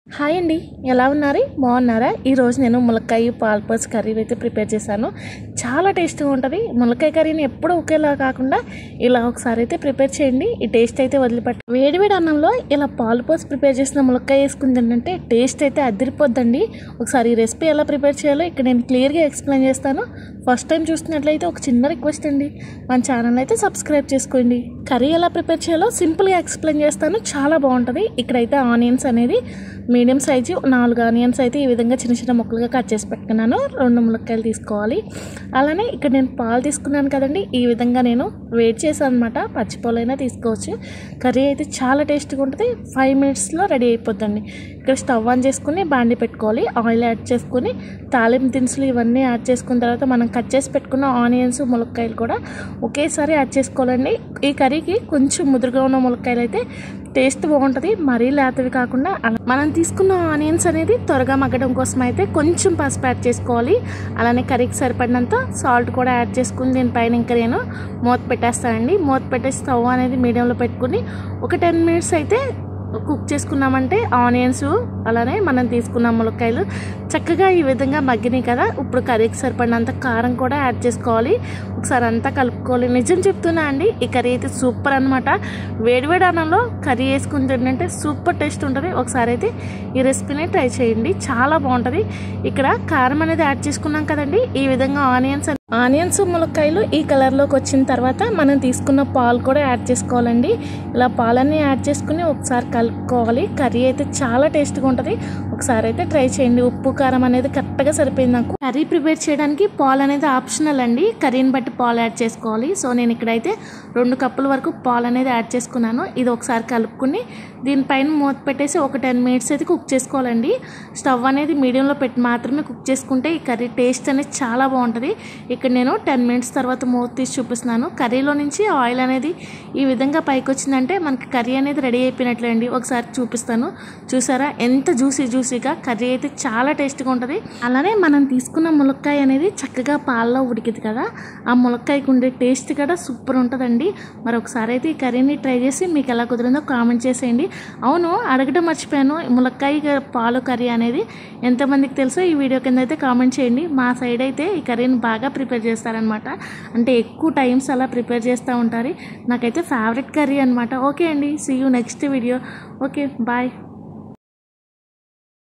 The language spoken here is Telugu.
హాయ్ అండి, ఎలా ఉన్నారు? బాగున్నారా? ఈరోజు నేను ములక్కాయ పాల్పస్ కర్రీ అయితే ప్రిపేర్ చేశాను. చాలా టేస్ట్గా ఉంటుంది. ములక్కాయ కర్రీని ఎప్పుడూ ఒకేలా కాకుండా ఇలా ఒకసారి అయితే ప్రిపేర్ చేయండి. ఈ టేస్ట్ అయితే వదిలిపెట్ట. వేడివేడి అన్నంలో ఇలా పాల్పస్ ప్రిపేర్ చేసిన ములక్కాయ వేసుకుని తింటే టేస్ట్ అయితే అదిరిపోద్దండి. ఒకసారి ఈ రెసిపీ ఎలా ప్రిపేర్ చేయాలో ఇక్కడ నేను క్లియర్గా ఎక్స్ప్లెయిన్ చేస్తాను. ఫస్ట్ టైం చూస్తున్నట్లయితే ఒక చిన్న రిక్వెస్ట్ అండి, మన ఛానల్ అయితే సబ్స్క్రైబ్ చేసుకోండి. కర్రీ ఎలా ప్రిపేర్ చేయాలో సింపుల్గా ఎక్స్ప్లెయిన్ చేస్తాను. చాలా బాగుంటుంది. ఇక్కడైతే ఆనియన్స్ అనేది మీడియం సైజు 4 ఆనియన్స్ అయితే ఈ విధంగా చిన్న చిన్న ముక్కలుగా కట్ చేసి పెట్టుకున్నాను. 2 ములక్కాయలు తీసుకోవాలి. అలానే ఇక్కడ నేను పాలు తీసుకున్నాను కదండి, ఈ విధంగా నేను వేడి చేశాను అనమాట. పచ్చిపాలైనా తీసుకోవచ్చు. కర్రీ అయితే చాలా టేస్ట్గా ఉంటుంది. 5 మినిట్స్లో రెడీ అయిపోద్దండి. ఇక్కడ స్టవ్ ఆన్ చేసుకుని బాండి పెట్టుకోవాలి. ఆయిల్ యాడ్ చేసుకుని తాలింపు దినుసులు ఇవన్నీ యాడ్ చేసుకున్న తర్వాత మనం కట్ చేసి పెట్టుకున్న ఆనియన్స్ ములక్కాయలు కూడా ఒకేసారి యాడ్ చేసుకోవాలండి. ఈ కర్రీకి కొంచెం ముదురుగా ఉన్న ములక్కాయలు అయితే టేస్ట్ బాగుంటుంది. మరీ లేతవి కాకుండా మనం తీసుకున్న ఆనియన్స్ అనేది త్వరగా మగ్గడం కోసం అయితే కొంచెం పసుపు యాడ్ చేసుకోవాలి. అలానే కర్రీకి సరిపడినంత సాల్ట్ కూడా యాడ్ చేసుకుని దీనిపైన ఇంకా నేను మూత పెట్టేస్తానండి. మూత పెట్టేసి స్టవ్ అనేది మీడియంలో పెట్టుకుని ఒక 10 మినిట్స్ అయితే కుక్ చేసుకున్నామంటే ఆనియన్స్ అలానే మనం తీసుకున్న ములక్కాయలు చక్కగా ఈ విధంగా మగ్గినాయి కదా. ఇప్పుడు కర్రీకి సరిపడినంత కారం కూడా యాడ్ చేసుకోవాలి. ఒకసారి అంతా కలుపుకోవాలి. నిజం చెప్తున్నా అండి, ఈ కర్రీ అయితే సూపర్ అనమాట. వేడివేడి అన్నంలో కర్రీ వేసుకుని తింటే సూపర్ టేస్ట్ ఉంటుంది. ఒకసారి అయితే ఈ రెసిపీని ట్రై చేయండి, చాలా బాగుంటుంది. ఇక్కడ కారం అనేది యాడ్ చేసుకున్నాం కదండి. ఈ విధంగా ఆనియన్స్ ములక్కాయలు ఈ కలర్లోకి వచ్చిన తర్వాత మనం తీసుకున్న పాలు కూడా యాడ్ చేసుకోవాలండి. ఇలా పాలన్నీ యాడ్ చేసుకుని ఒకసారి కలుపుకోవాలి. కర్రీ అయితే చాలా టేస్ట్గా ఉంటుంది. ఒకసారి అయితే ట్రై చేయండి. ఉప్పు కారం అనేది కరెక్ట్గా సరిపోయింది నాకు. కర్రీ ప్రిపేర్ చేయడానికి పాలు అనేది ఆప్షనల్ అండి. కర్రీని బట్టి పాలు యాడ్ చేసుకోవాలి. సో నేను ఇక్కడైతే 2 కప్పుల వరకు పాలు అనేది యాడ్ చేసుకున్నాను. ఇది ఒకసారి కలుపుకుని దీనిపైన మూత పెట్టేసి ఒక 10 మినిట్స్ అయితే కుక్ చేసుకోవాలండి. స్టవ్ అనేది మీడియంలో పెట్టి మాత్రమే కుక్ చేసుకుంటే ఈ కర్రీ టేస్ట్ అనేది చాలా బాగుంటుంది. ఇక్కడ నేను 10 మినిట్స్ తర్వాత మూత తీసి చూపిస్తున్నాను. కర్రీలో నుంచి ఆయిల్ అనేది ఈ విధంగా పైకి వచ్చిందంటే మనకి కర్రీ అనేది రెడీ అయిపోయినట్లే అండి. ఒకసారి చూపిస్తాను. చూసారా ఎంత జ్యూసీగా కర్రీ అయితే చాలా టేస్ట్గా ఉంటుంది. అలానే మనం తీసుకున్న ములక్కాయ అనేది చక్కగా పాలలో ఉడికింది కదా, ఆ ములక్కాయకు ఉండే టేస్ట్ కూడా సూపర్ ఉంటుందండి. మరి ఒకసారి అయితే ఈ కర్రీని ట్రై చేసి మీకు ఎలా కుదిరిందో కామెంట్ చేసేయండి. అవును, అడగడం మర్చిపోయాను, ములక్కాయ పాలు కర్రీ అనేది ఎంతమందికి తెలుసో ఈ వీడియో కింద అయితే కామెంట్ చేయండి. మా సైడ్ అయితే ఈ కర్రీని బాగా ప్రిపేర్ చేస్తారనమాట. అంటే ఎక్కువ టైమ్స్ అలా ప్రిపేర్ చేస్తూ ఉంటారు. నాకైతే ఫేవరెట్ కర్రీ అనమాట. ఓకే అండి, see you next video. Okay, bye.